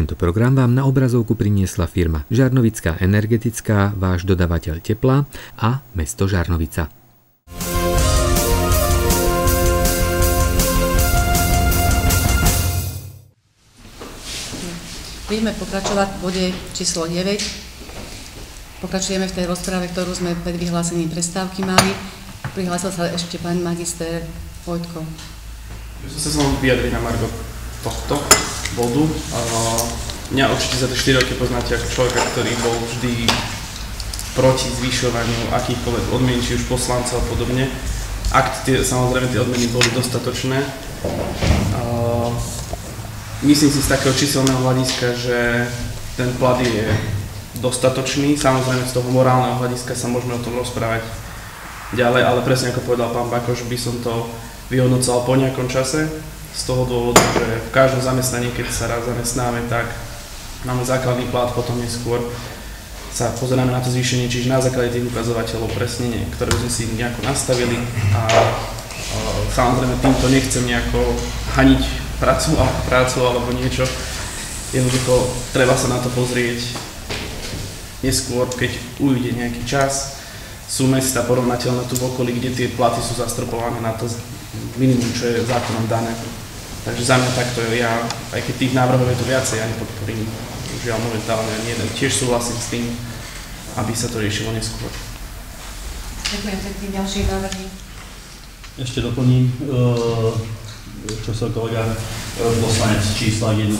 Tento program vám na obrazovku priniesla firma Žarnovická energetická, váš dodavateľ tepla a mesto Žarnovica. Budeme pokračovať v bode číslo 9. Pokračujeme v tej rozprave, ktorú sme pred vyhlásením prestávky mali. Prihlásil sa ešte pán magister Vojtko. Ja som sa chcel vyjadriť na margo tohto bodu. Mňa určite za tie 4 roky poznáte ako človeka, ktorý bol vždy proti zvyšovaniu akýchkoľvek odmien, či už poslancov a podobne. Ak samozrejme tie odmeny boli dostatočné. Myslím si z takého číselného hľadiska, že ten plat je dostatočný. Samozrejme z toho morálneho hľadiska sa môžeme o tom rozprávať ďalej, ale presne ako povedal pán Bakoš, by som to vyhodnocoval po nejakom čase. Z toho dôvodu, že v každom zamestnaní, keď sa raz zamestnáme, tak máme základný plat, potom neskôr sa pozeráme na to zvýšenie, čiže na základe tých ukazovateľov presne, ktoré sme si nejako nastavili a samozrejme týmto nechcem nejako haniť prácu alebo niečo. Jednoducho treba sa na to pozrieť neskôr, keď ujde nejaký čas. Sú mesta porovnateľné tu v okolí, kde tie platy sú zastropované na to minimum, čo je zákonom dané. Takže za mňa takto ja, aj keď tých návrhov je tu viacej, ja nepodporím. Žiaľ momentálne ani jeden. Tiež súhlasím s tým, aby sa to riešilo neskôr. Ďakujem pekne. Ďalšie návrhy. Ešte doplním, čo sa kolega poslanec čísla k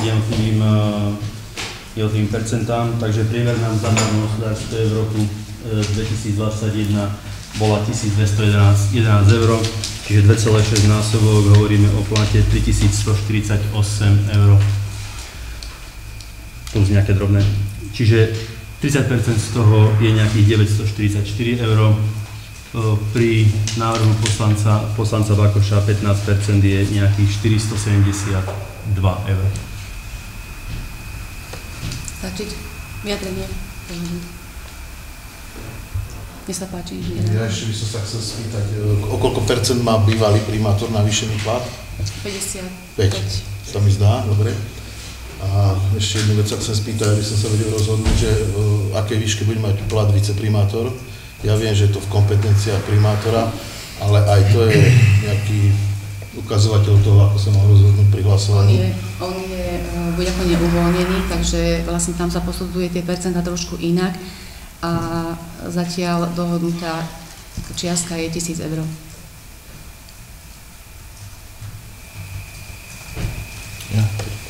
jednotlivým percentám. Takže priemerná mzda v hospodárstve v roku 2021 bola 1211 eur, čiže 2,6 násobok, hovoríme o plate 3148 eur. Plus nejaké drobné. Čiže 30% z toho je nejakých 944 eur. Pri návrhu poslanca Bakoša 15% je nejakých 472 eur. Stačiť? Vyjadrenie? Nech sa páči. Ja ešte by som sa chcel spýtať, o koľko percent má bývalý primátor navýšený plat? 50. 5. To mi zdá, dobre. A ešte jednu vec sa chcem spýtať, aby som sa vedel rozhodnúť, že aké výške bude mať plat viceprimátor. Ja viem, že je to v kompetenciách primátora, ale aj to je nejaký ukazovateľ toho, ako sa mal rozhodnúť pri hlasovaní. On je buď ako neuvoľnený, takže vlastne tam sa posudzuje tie percentá trošku inak. A zatiaľ dohodnutá čiastka je 1000 eur. Ja.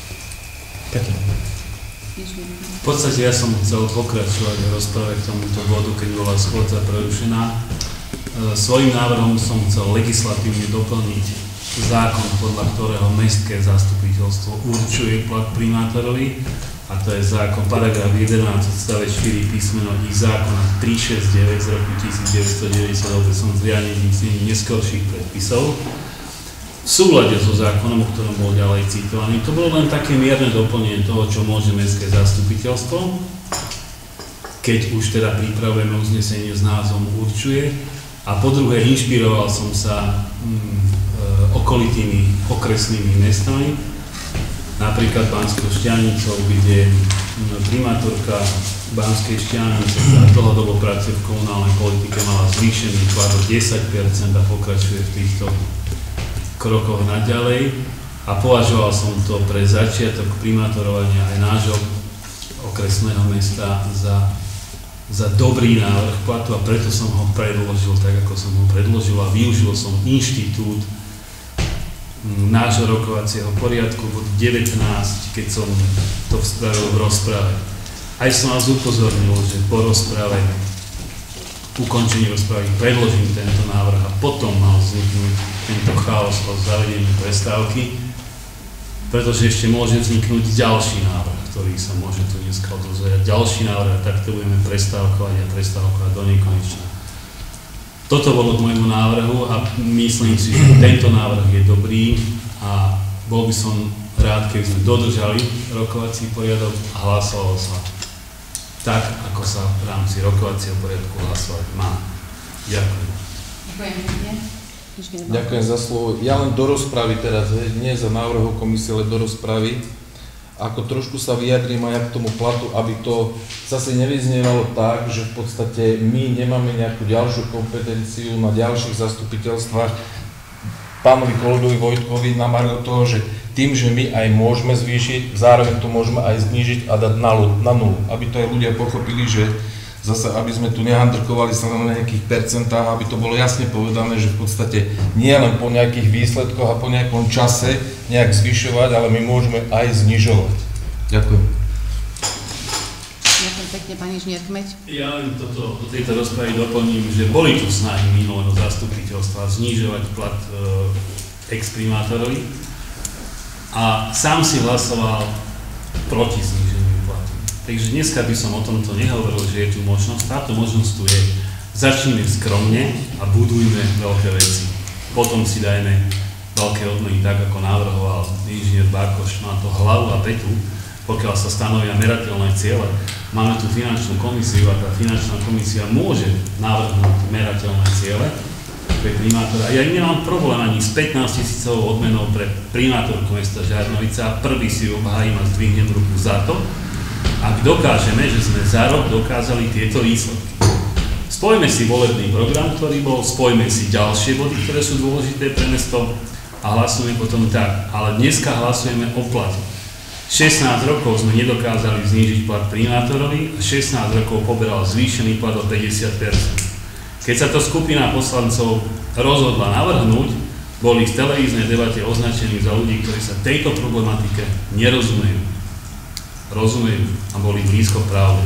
V podstate ja som chcel pokračovať v rozprave k tomuto bodu, keď bola schôdza prerušená. Svojím návrhom som chcel legislatívne doplniť zákon, podľa ktorého mestské zastupiteľstvo určuje plat primátorovi. A to je zákon, paragraf 11, odstavec 4 písmeno I zákona 369 z roku 1998 som zriadením neskorších predpisov. V súlade so zákonom, o ktorom bol ďalej citovaný, to bolo len také mierne doplnenie toho, čo môže mestské zastupiteľstvo, keď už teda pripravujeme uznesenie s názvom určuje. A po druhé, inšpiroval som sa okolitými okresnými mestami, napríklad Banskou Štiavnicou, kde primátorka Banskej Štiavnice, ktorá dlhodobo pracuje v komunálnej politike, mala zvýšený plat o 10% a pokračuje v týchto krokoch naďalej. A považoval som to pre začiatok primátorovania aj nášho okresného mesta za dobrý návrh platu a preto som ho predložil tak, ako som ho predložil a využil som inštitút nášho rokovacieho poriadku bod 19, keď som to spravil v rozprave. Aj som vás upozornil, že po rozprave, ukončení rozpravy, predložím tento návrh a potom mal vzniknúť tento chaos o zavedení prestávky, pretože ešte môže vzniknúť ďalší návrh, ktorý sa môže tu dneska odozvedať. Ďalší návrh a takto budeme prestávkovať do nekonečna. Toto bolo k môjmu návrhu a myslím si, že tento návrh je dobrý a bol by som rád, keby sme dodržali rokovací poriadok a hlasovalo sa tak, ako sa v rámci rokovacieho poriadku hlasovať má. Ďakujem. Ďakujem za slovo. Ja len do rozpravy teraz, nie za návrhu komisie, ale do rozpravy. ako trošku sa vyjadrím aj k tomu platu, aby to zase nevyznievalo tak, že v podstate my nemáme nejakú ďalšiu kompetenciu na ďalších zastupiteľstvách. Pánovi kolegovi Vojtkovi namaril toho, že tým, že my aj môžeme zvýšiť, zároveň to môžeme aj znížiť a dať na nulu, aby to aj ľudia pochopili, že zase, aby sme tu nehandrkovali sa na nejakých percentách, aby to bolo jasne povedané, že v podstate nie len po nejakých výsledkoch a po nejakom čase nejak zvyšovať, ale my môžeme aj znižovať. Ďakujem. Ďakujem pekne, pani inžinier Kmeď. Ja len do tejto rozpravy doplním, že boli tu snahy minulého zastupiteľstva znižovať plat ex-primátorovi a sám si hlasoval proti zníženiu platu. Takže dneska by som o tomto nehovoril, že je tu možnosť. Táto možnosť tu je. Začnime skromne a budujme veľké veci. Potom si dajme veľké odmeny, tak ako navrhoval inžinier Bakoš. Má to hlavu a petu, pokiaľ sa stanovia merateľné ciele. Máme tu finančnú komisiu a tá finančná komisia môže navrhnúť merateľné ciele pre primátora. Ja nemám problém ani s 15 000 odmenou pre primátorku mesta Žarnovica. Prvý si obhájim a zdvihnem ruku za to, ak dokážeme, že sme za rok dokázali tieto výsledky. Spojme si volebný program, ktorý bol, spojme si ďalšie body, ktoré sú dôležité pre mesto a hlasujeme potom tak. Ale dneska hlasujeme o plate. 16 rokov sme nedokázali znížiť plat primátorovi a 16 rokov poberal zvýšený plat o 50%. Keď sa to skupina poslancov rozhodla navrhnúť, boli v televíznej debate označení za ľudí, ktorí sa tejto problematike nerozumejú. Rozumejú a boli blízko pravde.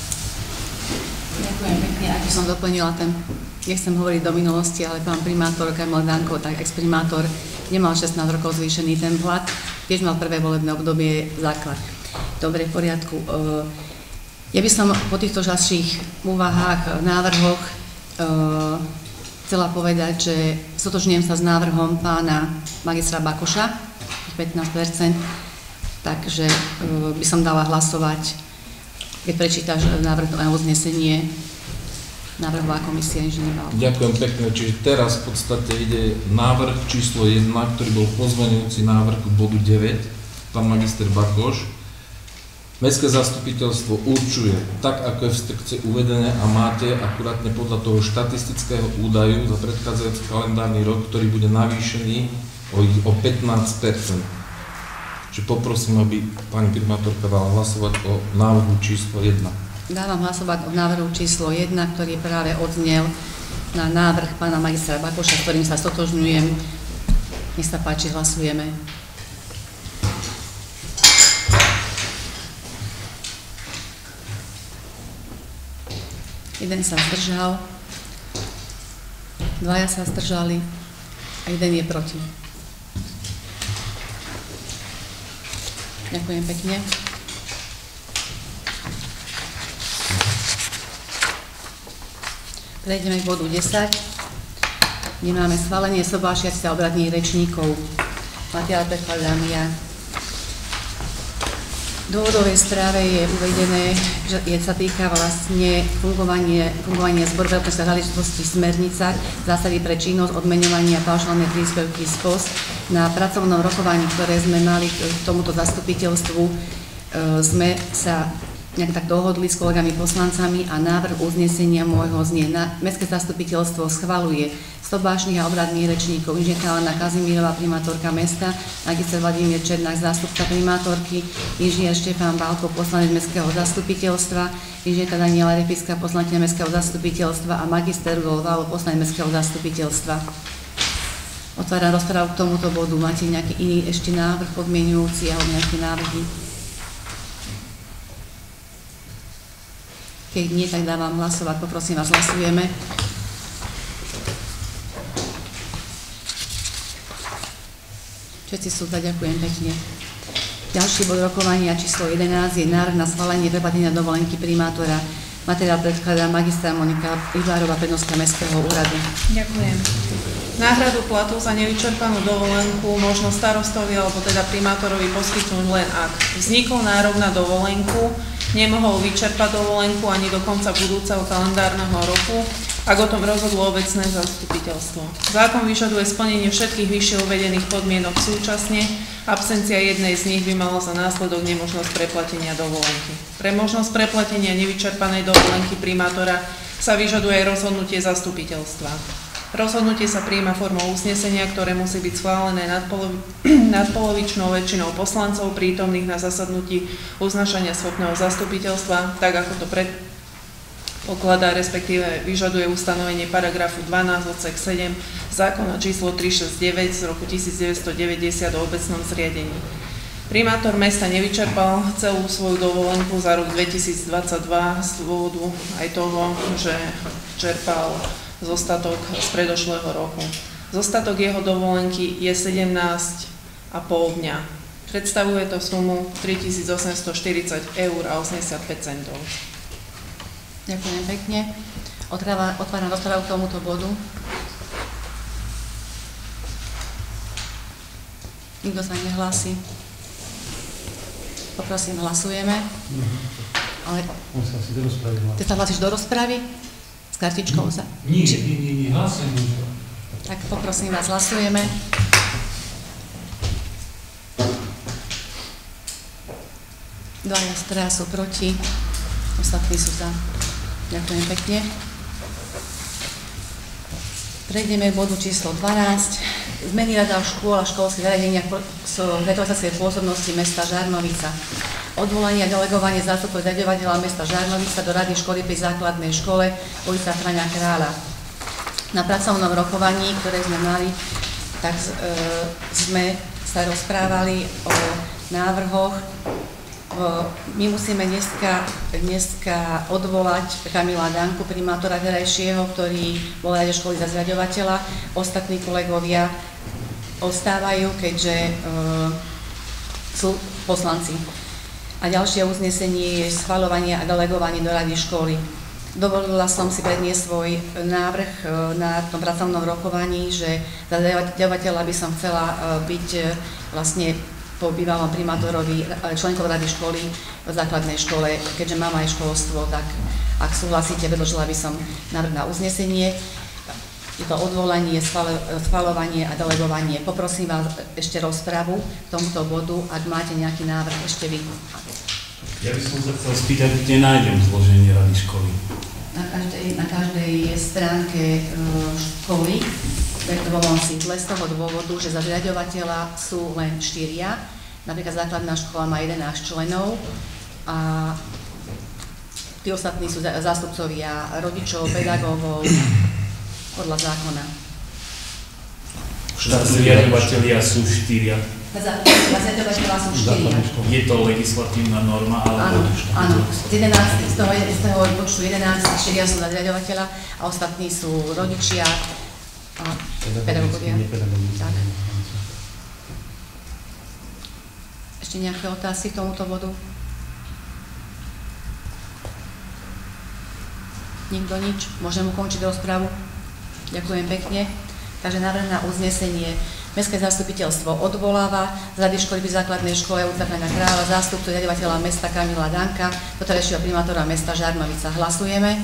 Ďakujem pekne. Ak by som doplnila nechcem hovoriť do minulosti, ale pán primátor Kamil Danko, tak ex-primátor, nemal 16 rokov zvýšený ten plat, tiež mal prvé volebné obdobie základ. Dobre, v poriadku. Ja by som po týchto žalších úvahách, návrhoch chcela povedať, že stotožňujem sa s návrhom pána magistra Bakoša, 15%, takže by som dala hlasovať, keď prečítaš návrh na uznesenie, návrhová komisia inžinier Balko. Ďakujem pekne, čiže teraz v podstate ide návrh číslo 1, ktorý bol pozmeňujúci návrh k bodu 9, pán magister Bakoš. Mestské zastupiteľstvo určuje, tak ako je v strikce uvedené a máte akurátne podľa toho štatistického údaju za predchádzajúci kalendárny rok, ktorý bude navýšený o 15%. Čiže poprosím, aby pani primátorka dala hlasovať o návrhu číslo 1. Dávam hlasovať o návrhu číslo 1, ktorý práve odznel na návrh pána magistra Bakoša, s ktorým sa stotožňujem. Nech sa páči, hlasujeme. Jeden sa zdržal, dvaja sa zdržali a jeden je proti. Ďakujem pekne. Prejdeme k bodu 10, kde máme schválenie sobášiacich a obradných rečníkov. Materiál predkladám ja. V dôvodovej správe je uvedené, že sa týka vlastne fungovania zboru veľkosti záležitosti smernica, zásady pre činnosť, odmeňovania a paušálne príspevky SPOS. Na pracovnom rokovaní, ktoré sme mali k tomuto zastupiteľstvu, sme sa nejak tak dohodli s kolegami poslancami a návrh uznesenia môjho znie. Mestské zastupiteľstvo schvaľuje sobášnych a obradných rečníkov, inžinierka Anna Kazimírová, primátorka mesta, magister Vladimír Černák, zástupca primátorky, inžinier Štefán Balko, poslanec mestského zastupiteľstva, inžinierka Daniela Repická, poslankyňa mestského zastupiteľstva a magister Rudolf Válo, poslanec mestského zastupiteľstva. Otváram rozprávu k tomuto bodu. Máte nejaký iný ešte návrh podmienujúci alebo nejaké návrhy? Keď nie, tak dávam hlasovať. Poprosím vás, hlasujeme. Všetci sú za, ďakujem pekne. Ďalší bod rokovania číslo 11 je návrh na schválenie preplatenia dovolenky primátora. Materiál predkladá magistra Monika Ivlárová, prednostka Mestského úradu. Ďakujem. Náhradu platu za nevyčerpanú dovolenku možno starostovi alebo teda primátorovi poskytnúť len ak vznikol nárok na dovolenku, nemohol vyčerpať dovolenku ani do konca budúceho kalendárneho roku ak o tom rozhodlo obecné zastupiteľstvo. Zákon vyžaduje splnenie všetkých vyššie uvedených podmienok súčasne, absencia jednej z nich by mala za následok nemožnosť preplatenia dovolenky. Pre možnosť preplatenia nevyčerpanej dovolenky primátora sa vyžaduje aj rozhodnutie zastupiteľstva. Rozhodnutie sa prijíma formou uznesenia, ktoré musí byť schválené nadpolovičnou väčšinou poslancov prítomných na zasadnutí uznášania schopného zastupiteľstva, tak ako to predpokladá, respektíve vyžaduje ustanovenie paragrafu 12 odsek 7 zákona číslo 369 z roku 1990 o obecnom zriadení. Primátor mesta nevyčerpal celú svoju dovolenku za rok 2022 z dôvodu aj toho, že čerpal zostatok z predošlého roku. Zostatok jeho dovolenky je 17,5 dňa. Predstavuje to sumu 3840 eur a 85 centov. Ďakujem pekne. Otváram rozpravu k tomuto bodu. Nikto sa nehlási. Poprosím, hlasujeme. Ale... Ty sa hlasíš do rozpravy? S kartičkou sa? Nie, hlasujem. Tak poprosím vás, hlasujeme. Traja sú proti, ostatní sú za. Ďakujem pekne. Prejdeme k bodu číslo 12. Zmeny rada škôl a školských zariadeniach v retroaktivnej pôsobnosti mesta Žarnovica. Odvolanie a delegovanie zástupcov riaďovateľa mesta Žarnovica do rady školy pri základnej škole ulica Františka Kráľa. Na pracovnom rokovaní, ktoré sme mali, tak sme sa rozprávali o návrhoch. My musíme dneska odvolať Kamila Danku, primátora terajšieho, ktorý bol riaditeľ školy za zriaďovateľa. Ostatní kolegovia ostávajú, keďže sú poslanci. A ďalšie uznesenie je schvaľovanie a delegovanie do rady školy. Dovolila som si predniesť svoj návrh na tom pracovnom rokovaní, že za riaďovateľa by som chcela byť vlastne po bývalom primátorovi členkov rady školy v základnej škole. Keďže mám aj školstvo, tak ak súhlasíte, predložila by som návrh na uznesenie. Je to odvolanie, schvaľovanie a delegovanie. Poprosím vás ešte rozpravu k tomuto bodu, ak máte nejaký návrh ešte vy. Ja by som sa chcel spýtať, kde nájdem zloženie rady školy? Na každej stránke školy, v webovom sídle, z toho dôvodu, že za zriaďovateľa sú len 4. Napríklad základná škola má 11 členov a tí ostatní sú zástupcovia rodičov, pedagógov, podľa zákona. Zriaďovatelia sú 4. Zriaďovatelia sú 4. Je to legislatívna norma, alebo... Áno, z toho počtu 11, 4 sú zriaďovateľa a ostatní sú rodičia a pedagógovia. Tak. Ešte nejaké otázky k tomuto bodu? Nikto nič? Môžem ukončiť rozpravu? Ďakujem pekne. Takže návrh na uznesenie. Mestské zastupiteľstvo odvoláva z rady školy pri základnej škole ulica Františka Kráľa zástupcu riaďovateľa mesta Kamila Danka, doterajšieho primátora mesta Žarnovica. Hlasujeme.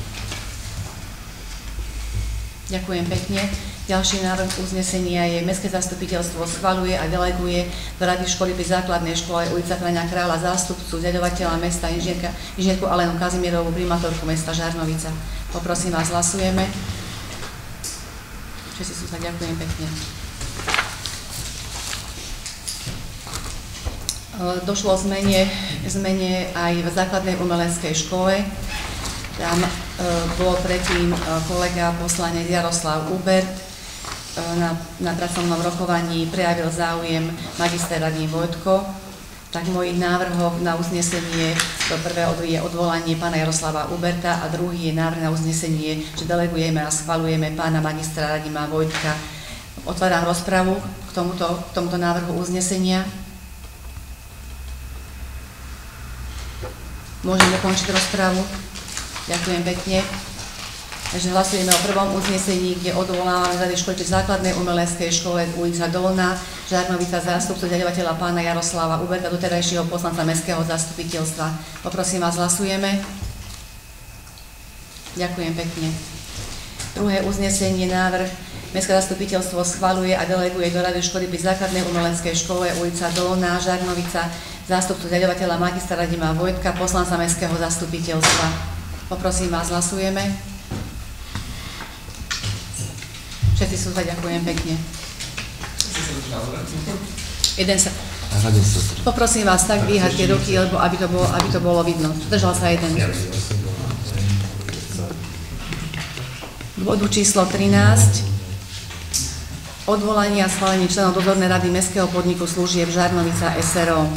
Ďakujem pekne. Ďalší návrh uznesenia je: Mestské zastupiteľstvo schvaľuje a deleguje do rady školy pri základnej škole ulica Františka Kráľa zástupcu riaďovateľa mesta inžinierku Alenu Kazimierovú, primátorku mesta Žarnovica. Poprosím vás, hlasujeme. Všetci sú sa, ďakujem pekne. Došlo zmene aj v základnej umeleckej škole. Tam bol predtým kolega poslanec Jaroslav Ubert. Na pracovnom rokovaní prejavil záujem magister Radim Vojtko. Tak v mojich návrhoch na uznesenie do prvého je odvolanie pána Jaroslava Uberta a druhý je návrh na uznesenie, že delegujeme a schvaľujeme pána magistra Radima Vojtka. Otváram rozpravu k tomuto návrhu uznesenia. Môžem dokončiť rozpravu. Ďakujem pekne. Takže hlasujeme o prvom uznesení, kde odvolávame z rady školy pri základnej umeleckej škole ulica Dolná Žarnovica zástupcu riaďovateľa pána Jaroslava Uberta, doterajšieho poslanca mestského zastupiteľstva. Poprosím vás, hlasujeme. Ďakujem pekne. Druhé uznesenie, návrh. Mestské zastupiteľstvo schvaľuje a deleguje do Rady školy pri základnej umeleckej škole ulica Dolná, Žarnovica, zástupcu riaďovateľa magistra Radima Vojtka, poslanca Mestského zastupiteľstva. Poprosím vás, hlasujeme. Všetci sú za, ďakujem pekne. Jeden sa... Poprosím vás, tak dvíhať tie ruky, lebo aby to bolo vidno. Držal sa jeden. K bodu číslo 13. Odvolanie a schválenie členov dozornej rady Mestského podniku služieb Žarnovica SRO.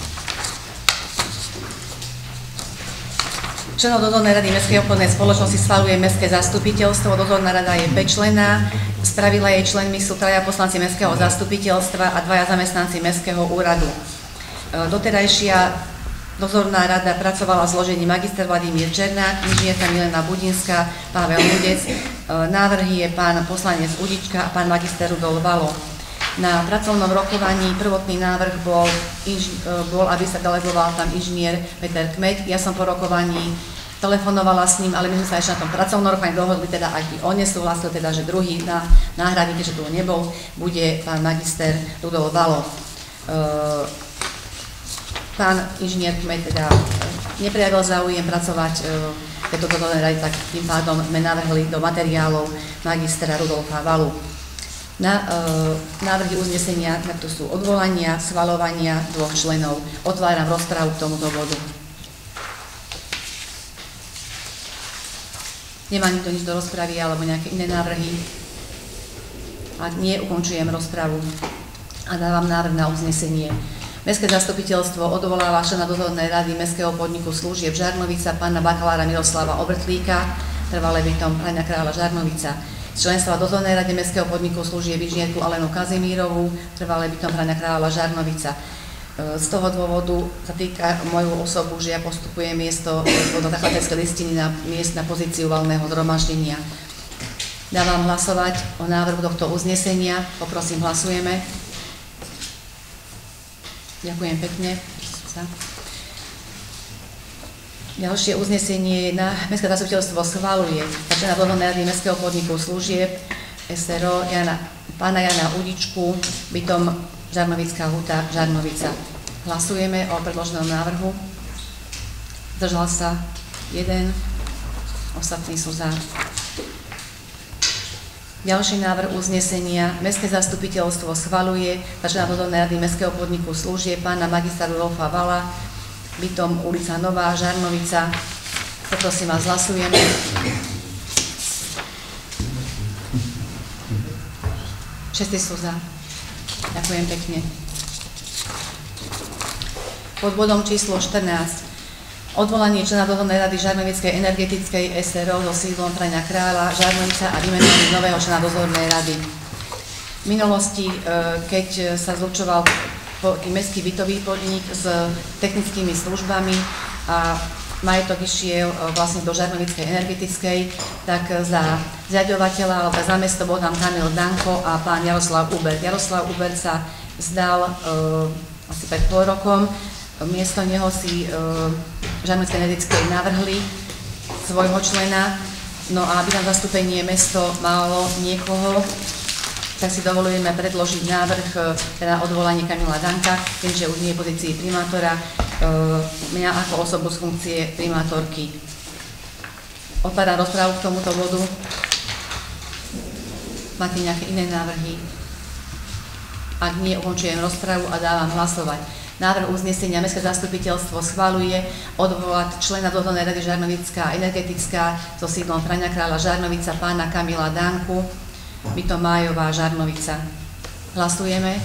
Členov dozornej rady Mestskej obchodnej spoločnosti schvaľuje Mestské zastupiteľstvo. Dozorná rada je 5-členná. Z pravidla jej členmi sú 3 poslanci Mestského zastupiteľstva a 2 zamestnanci Mestského úradu. Doterajšia dozorná rada pracovala v zložení magister Vladimír Černák, inžinierka Milena Budinská, Pavel Mudec. Návrhy je pán poslanec Udička a pán magister Rudolf Valo. Na pracovnom rokovaní prvotný návrh bol, aby sa delegoval tam inžinier Peter Kmeď. Ja som po rokovaní telefonovala s ním, ale my sme sa ešte na tom pracovnom rokovaní dohodli, teda ak by on nesúhlasil, teda že druhý náhradník, že tu nebol, bude pán magister Rudolf Valo. Pán inžinier Kmeď teda neprejavil záujem pracovať v tejto dozornej rade, tak tým pádom sme navrhli do materiálov magistra Rudolfa Valu. Návrhy uznesenia, to sú odvolania, schvaľovania 2 členov. Otváram rozprávu k tomuto bodu. Nemá nikto nič do rozpravy alebo nejaké iné návrhy? Ak nie, ukončujem rozpravu a dávam návrh na uznesenie. Mestské zastupiteľstvo odvoláva člena dozornej rady Mestského podniku služieb Žarnovica pána bakalára Miroslava Obrtlíka, trvalé bytom Praňa Kráľa Žarnovica. Z členstva dozornej rade Mestského podniku služieb inžinierku Alenu Kazimírovú, trvalé bytom Praňa Kráľa Žarnovica. Z toho dôvodu sa týka moju osobu, že ja postupujem miesto do zakladateľskej listiny na pozíciu valného zhromaždenia. Dávam hlasovať o návrhu tohto uznesenia. Poprosím, hlasujeme. Ďakujem pekne. Ďalšie uznesenie na Mestské zastupiteľstvo schvaľuje člena dozornej rady Mestského podniku služieb SRO pána Jana Udičku, bytom Žarnovická huta Žarnovica. Hlasujeme o predloženom návrhu. Zdržal sa 1, ostatní sú za. Ďalší návrh uznesenia. Mestské zastupiteľstvo schvaľuje člena dozornej rady Mestského podniku služieb pána magistra Rudolfa Vala, bytom ulica Nová, Žarnovica. Poprosím vás, hlasujeme. Všetci sú za. Ďakujem pekne. Pod bodom číslo 14. Odvolanie člena dozornej rady Žarnovickej energetickej SRO so sídlom Praňa Kráľa, Žarnovica a vymenovanie nového člena dozornej rady. V minulosti, keď sa zlučoval mestský bytový podnik s technickými službami a majetok išiel vlastne do Žarnovickej energetickej, tak za zriaďovateľa alebo za mesto bol tam Kamil Danko a pán Jaroslav Ubert. Jaroslav Ubert sa vzdal asi pred pol rokom. Miesto neho si Žarnovickej energetickej navrhli svojho člena. No a aby tam zastúpenie mesto malo niekoho, tak si dovolujeme predložiť návrh na odvolanie Kamila Danka, keďže už nie je v pozícii primátora, mňa ako osobu z funkcie primátorky. Otváram rozprávu k tomuto bodu. Máte nejaké iné návrhy? Ak nie, ukončujem rozprávu a dávam hlasovať. Návrh uznesenia Mestské zastupiteľstvo schvaľuje odvolať člena dozornej rady Žarnovická energetická so sídlom Praňa Kráľa Žarnovica pána Kamila Danku, bytom Májová, Žarnovica. Hlasujeme.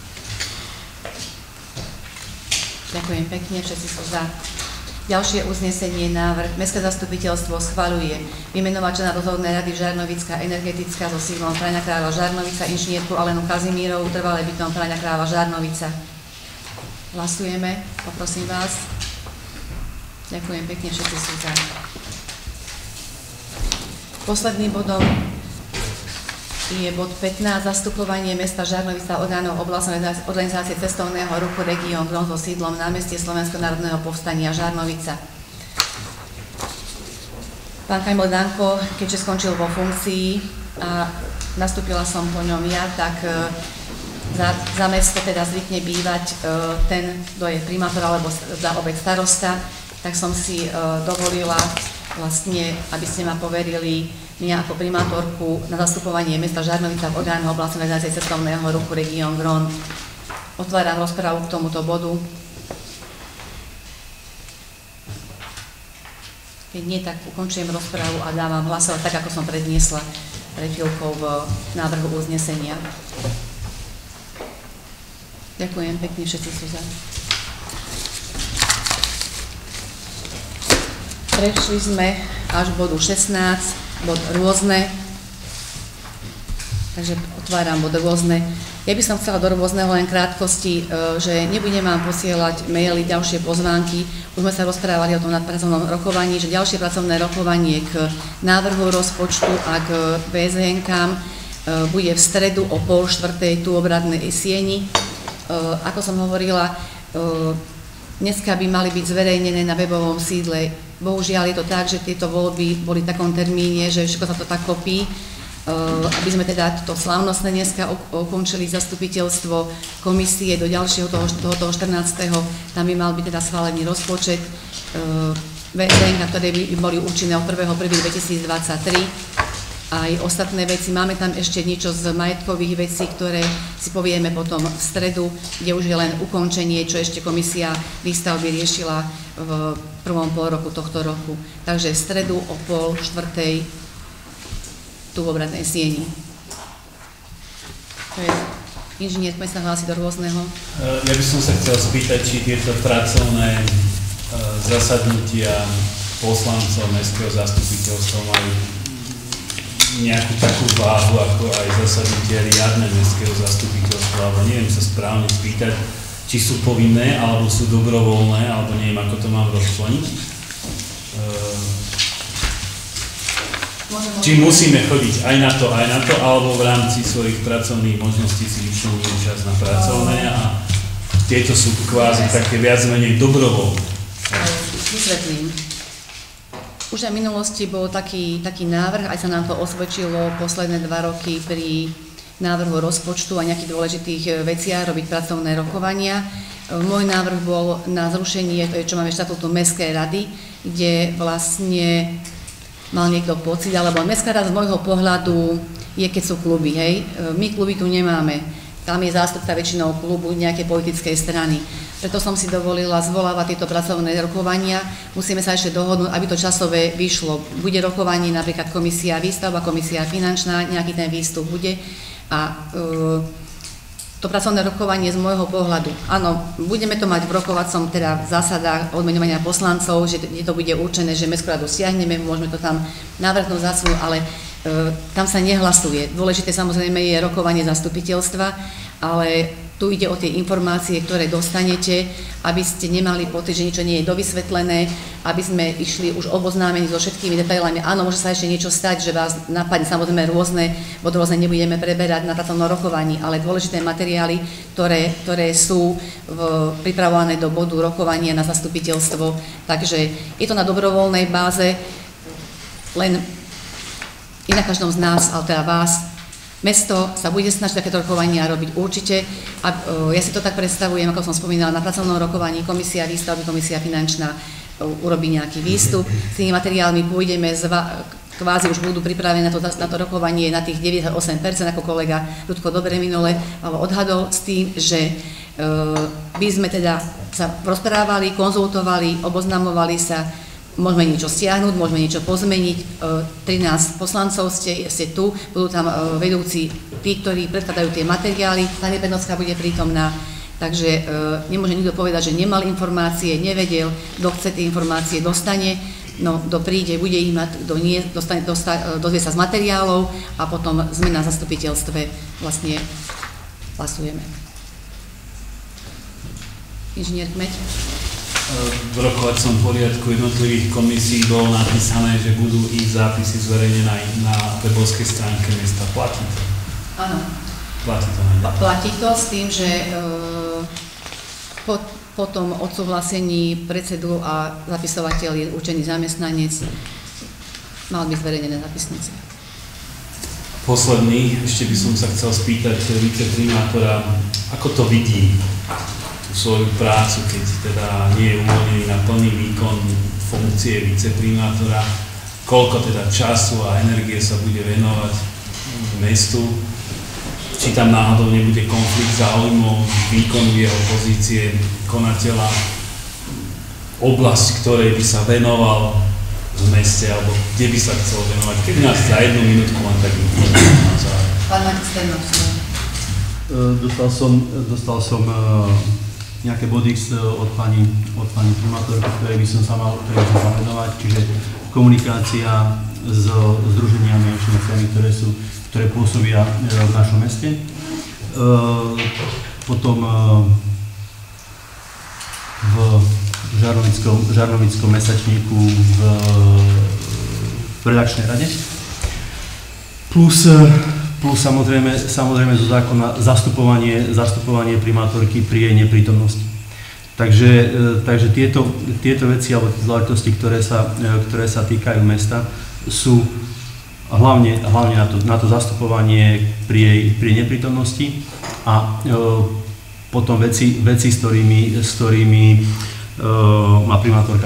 Ďakujem pekne, všetci sú za. Ďalšie uznesenie, návrh. Mestské zastupiteľstvo schvaľuje vymenovať člena dozornej rady Žarnovická energetická so sídlom Praňa Kráľa Žarnovica inžinierku Alenu Kazimírovú, trvalé bytom Praňa Kráľa Žarnovica. Hlasujeme, poprosím vás. Ďakujem pekne, všetci sú za. Posledným bodom je bod 15, zastupovanie mesta Žarnovica orgánov oblastnej organizácie cestovného ruchu Región Grónov so sídlom námestie Slovenského národného povstania Žarnovica. Pán Kamil Danko, keďže skončil vo funkcii a nastúpila som po ňom ja, tak za mesto teda zvykne bývať ten, kto je primátor alebo za obec starosta, tak som si dovolila vlastne, aby ste ma poverili mňa ako primátorku na zastupovanie mesta Žarnovica v orgánoch oblastnej organizácie cestovného ruchu Región Grónn. Otváram rozprávu k tomuto bodu. Keď nie, tak ukončujem rozprávu a dávam hlasovať tak, ako som predniesla pred chvíľkou v návrhu uznesenia. Ďakujem pekne, všetci sú za. Prešli sme až k bodu 16, bod rôzne. Takže otváram bod rôzne. Ja by som chcela do rôzneho len krátkosti, že nebudem vám posielať maily, ďalšie pozvánky. Už sme sa rozprávali o tom nadpracovnom rokovaní, že ďalšie pracovné rokovanie k návrhu rozpočtu a k VZN-kám bude v stredu o 3:30 tu v Obradnej sieni. Ako som hovorila, dneska by mali byť zverejnené na webovom sídle. Bohužiaľ je to tak, že tieto voľby boli v takom termíne, že všetko sa to tak kopí. Aby sme teda to slávnostné dneska ukončili zastupiteľstvo komisie do ďalšieho tohoto 14. Tam by mal byť teda schválený rozpočet VZN, ktoré by boli účinné od 1.1.2023. Aj ostatné veci. Máme tam ešte niečo z majetkových vecí, ktoré si povieme potom v stredu, kde už je len ukončenie, čo ešte komisia výstavby riešila v prvom polroku tohto roku. Takže v stredu o 3:30 tu v Obradnej sieni. Inžinier, poďme sa hlásiť do rôzneho. Ja by som sa chcel spýtať, či tieto pracovné zasadnutia poslancov mestského zastupiteľstva majú nejakú takú váhu, ako aj zasadnutia riadne mestského zastupiteľstva, alebo neviem sa správne spýtať, či sú povinné, alebo sú dobrovoľné, alebo neviem, ako to mám rozčleniť. Či musíme chodiť aj na to, alebo v rámci svojich pracovných možností si vyčleníme čas na pracovné a tieto sú kvázi také viac menej dobrovoľné. Vysvetlím. Už aj v minulosti bol taký návrh, aj sa nám to osvedčilo posledné 2 roky pri návrhu rozpočtu a nejakých dôležitých veciach robiť pracovné rokovania. Môj návrh bol na zrušenie, to je, čo máme v štatútu Mestskej rady, kde vlastne mal niekto pocit, alebo Mestská rada z môjho pohľadu je, keď sú kluby, hej. My kluby tu nemáme. Tam je zástupca väčšinou klubu nejakej politickej strany. Preto som si dovolila zvolávať tieto pracovné rokovania. Musíme sa ešte dohodnúť, aby to časové vyšlo. Bude rokovanie napríklad komisia výstavba, komisia finančná, nejaký ten výstup bude. A to pracovné rokovanie z môjho pohľadu. Áno, budeme to mať v rokovacom teda v zásadách odmeňovania poslancov, že to bude určené, že Mestskú radu stiahneme, môžeme to tam navrhnúť zásluhu, ale tam sa nehlasuje. Dôležité samozrejme je rokovanie zastupiteľstva, ale tu ide o tie informácie, ktoré dostanete, aby ste nemali pocit, že niečo nie je dovysvetlené, aby sme išli už oboznámení so všetkými detailami. Áno, môže sa ešte niečo stať, že vás napadne samozrejme rôzne nebudeme preberať na pracovnom rokovaní, ale dôležité materiály, ktoré sú pripravované do bodu rokovania na zastupiteľstvo. Takže je to na dobrovoľnej báze, len je na každom z nás, ale teda vás. Mesto sa bude snažiť takéto rokovania robiť určite. A ja si to tak predstavujem, ako som spomínala, na pracovnom rokovaní komisia výstavby, komisia finančná urobí nejaký výstup. S tými materiálmi pôjdeme, kvázi už budú pripravené na to rokovanie na tých 98%, ako kolega Ľudko dobre minule odhadol, s tým, že by sme teda sa rozprávali, konzultovali, oboznamovali sa. Môžeme niečo stiahnuť, môžeme niečo pozmeniť. 13 poslancov ste tu, budú tam vedúci tí, ktorí predkladajú tie materiály. Pani Bednocká bude prítomná, takže nemôže nikto povedať, že nemal informácie, nevedel, kto chce tie informácie, dostane. No, kto príde, bude ich mať, kto nie, dozvie sa z materiálov a potom sme na zastupiteľstve vlastne hlasujeme. Inžinier Kmeď. V rokovacom poriadku jednotlivých komisí bolo napísané, že budú ich zápisy zverejnené na webovskej stránke mesta. Platí to? Áno. Platí to? Platí to s tým, že po tom odsúhlasení predsedu a zapisovateľ je určený zamestnanec, mal byť zverejnené zápisnice. Posledný, ešte by som sa chcel spýtať viceprimátora, ako to vidí tú svoju prácu, keď teda nie je uvoľnený na plný výkon funkcie viceprimátora, koľko teda času a energie sa bude venovať mestu, či tam náhodou nebude konflikt záujmov výkonu jeho pozície konateľa, oblasť, ktorej by sa venoval v meste, alebo kde by sa chcel venovať. Keby nás za 1 minútku len tak na záver. Pán Matej, Dostal som nejaké body od pani primátorky, ktoré by som sa mal venovať, čiže komunikácia s združeniami a inštitúciami, ktoré pôsobia v našom meste. Potom v Žarnovickom mesačníku v redakčnej rade. Plus samozrejme zo zákona zastupovanie primátorky pri jej neprítomnosti. Takže tieto veci alebo záležitosti, ktoré sa týkajú mesta, sú hlavne na to zastupovanie pri jej neprítomnosti a potom veci, s ktorými má primátorka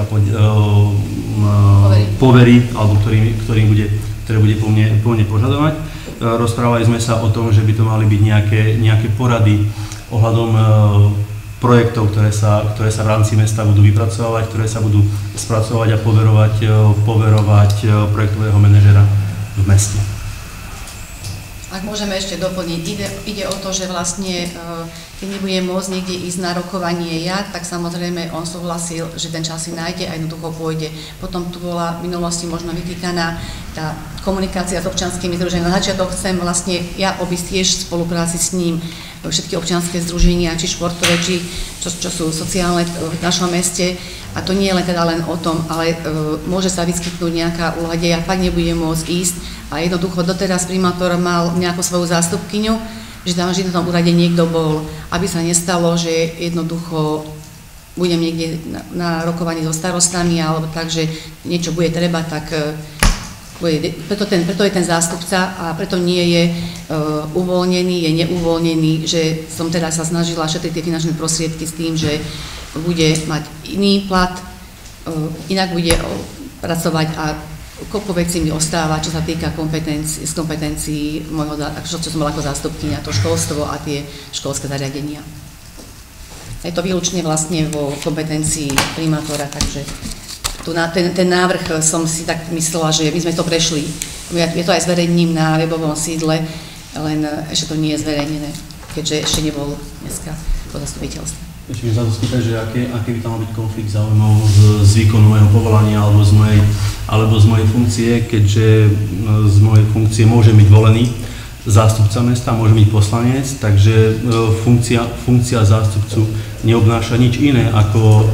poverí, alebo ktoré bude po mne požadovať. Rozprávali sme sa o tom, že by to mali byť nejaké porady ohľadom projektov, ktoré sa v rámci mesta budú vypracovať, ktoré sa budú spracovať a poverovať projektového manažera v meste. Ak môžeme ešte doplniť, ide o to, že vlastne, keď nebude môcť niekde ísť na rokovanie ja, tak samozrejme on súhlasil, že ten čas si nájde a jednoducho pôjde. Potom tu bola v minulosti možno vytýkaná tá komunikácia s občianskými združeniami. Na začiatok chcem vlastne ja obísť tiež v spolupráci s ním všetky občianske združenia, či športové, či čo sú sociálne v našom meste. A to nie je len o tom, ale môže sa vyskytnúť nejaká úloha, kde ja fakt nebudem môcť ísť. A jednoducho doteraz primátor mal nejakú svoju zástupkyňu, že tam vždy na tom úrade niekto bol, aby sa nestalo, že jednoducho budem niekde na rokovaní so starostami, alebo tak, že niečo bude treba, tak preto je ten zástupca a preto nie je uvoľnený, je neuvoľnený, že som teda sa snažila šetriť tie finančné prostriedky s tým, že bude mať iný plat, inak bude pracovať a koľko vecí mi ostáva, čo sa týka kompetencií môjho, čo som bola ako zástupkyňa, to školstvo a tie školské zariadenia. Je to výlučne vlastne vo kompetencii primátora, takže ten návrh som si tak myslela, že my sme to prešli. Je to aj zverejnením na webovom sídle, len ešte to nie je zverejnené, keďže ešte nebol dneska po zastupiteľstve. Ešte mi sa to spýtať, že aký by tam mal byť konflikt záujmov z výkonu mojho povolania alebo z mojej funkcie, keďže z mojej funkcie môže byť volený zástupca mesta, môže byť poslanec, takže funkcia zástupcu neobnáša nič iné ako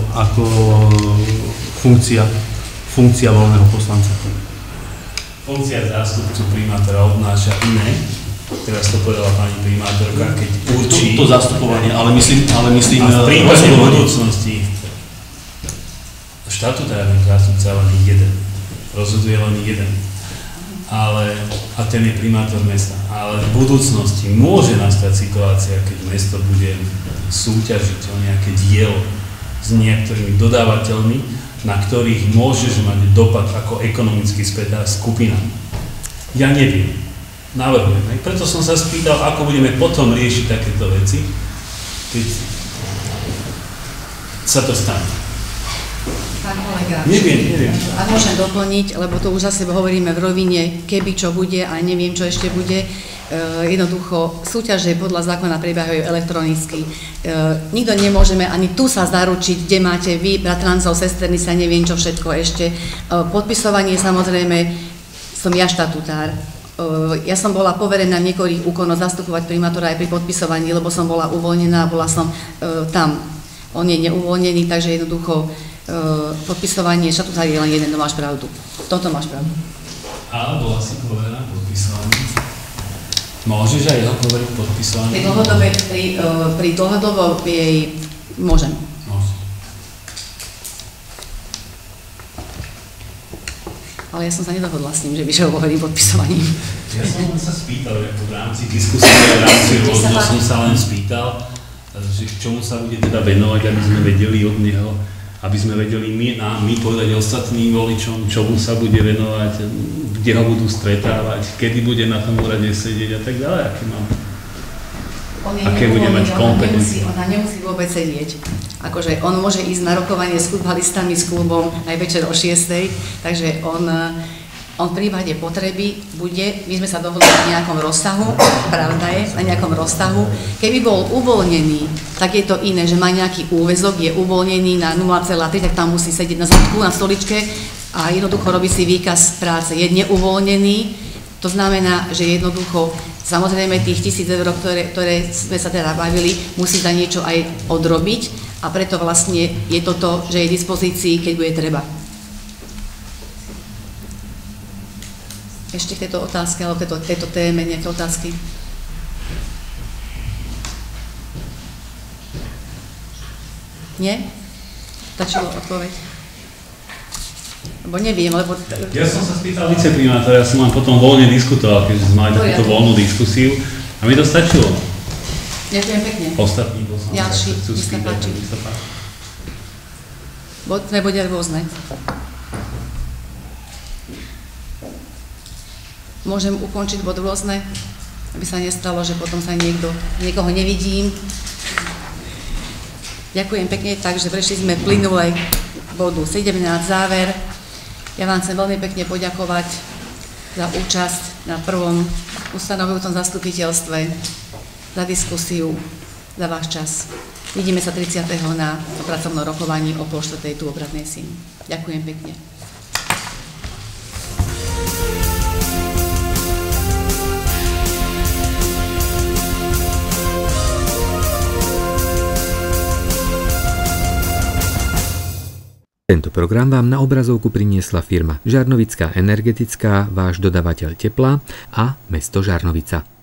funkcia voleného poslanca. Funkcia zástupcu primátora obnáša iné. Teraz to povedala pani primátorka, keď určí... To zastupovanie, ale myslím... A v prípade budúcnosti štatutárny zástupca len jeden. Rozhoduje len jeden. A ten je primátor mesta. Ale v budúcnosti môže nastať situácia, keď mesto bude súťažiť o nejaké dielo s niektorými dodávateľmi, na ktorých môžeš mať dopad ako ekonomicky spätá skupina. Ja neviem. Navrhujem. Preto som sa spýtal, ako budeme potom riešiť takéto veci, keď sa to stane. Pán kolega, neviem. Ak môžem doplniť, lebo to už zase hovoríme v rovine, keby čo bude a neviem, čo ešte bude. Jednoducho, súťaže podľa zákona prebiehajú elektronicky. Nikto nemôžeme ani tu sa zaručiť, kde máte vy, bratrancov, sesternice, neviem čo všetko ešte. Podpisovanie, samozrejme, som ja štatutár. Ja som bola poverená v niektorých úkonoch zastupovať primátora aj pri podpisovaní, lebo som bola uvoľnená, bola som tam. On je neuvoľnený, takže jednoducho podpisovanie, štatutár je len jeden, to máš pravdu. V tomto máš pravdu. A bola si poverená podpisovaním? Môžeš aj jeho poveriť podpisovaním? Pri dlhodobej môžem. ale ja som sa nedohodla s ním, že vyšehovoveným podpisovaním. Ja som sa spýtal, ako v rámci diskusie, v rámci rôzno som sa len spýtal, že k čomu sa bude teda venovať, aby sme vedeli od neho, aby sme vedeli my povedať ostatným voličom, čomu sa bude venovať, kde ho budú stretávať, kedy bude na tom úrade sedieť a tak ďalej, aké bude mať kompetencie. Ona nemusí vôbec sedieť. Akože on môže ísť na rokovanie s futbalistami, s klubom aj večer o 6:00, takže on v prípade potreby bude, my sme sa dohodli v nejakom rozsahu, pravda je, na nejakom rozsahu. Keby bol uvoľnený, tak je to iné, že má nejaký úväzok, je uvoľnený na 0,3, tak tam musí sedieť na zadku, na stoličke a jednoducho robí si výkaz práce. Je neuvoľnený, to znamená, že jednoducho, samozrejme tých 1000 eur, ktoré sme sa teda bavili, musí za niečo aj odrobiť a preto vlastne je toto, že je v dispozícii, keď bude treba. Ešte k tejto otázke, alebo tejto téme nejaké otázky? Nie? Stačilo odpoveď? Lebo neviem, lebo... Ja som sa spýtal viceprimátora, ja som len potom voľne diskutoval, keďže sme mali takúto voľnú diskusiu a mi to stačilo. Ďakujem pekne. Ostatní poslanci, Ďalší, chcú spýtať, nech sa páči. Bude rôzne. Môžem ukončiť bod rôzne, aby sa nestalo, že potom sa niekoho nevidím. Ďakujem pekne, takže prešli sme plynule bodu 17, záver. Ja vám chcem veľmi pekne poďakovať za účasť na prvom ustanovujúcom zastupiteľstve, za diskusiu, za váš čas. Vidíme sa 30. na pracovnom rokovaní o 3:30 tu v Obradnej Sini. Ďakujem pekne. Tento program vám na obrazovku priniesla firma Žarnovická energetická, váš dodavateľ tepla a mesto Žarnovica.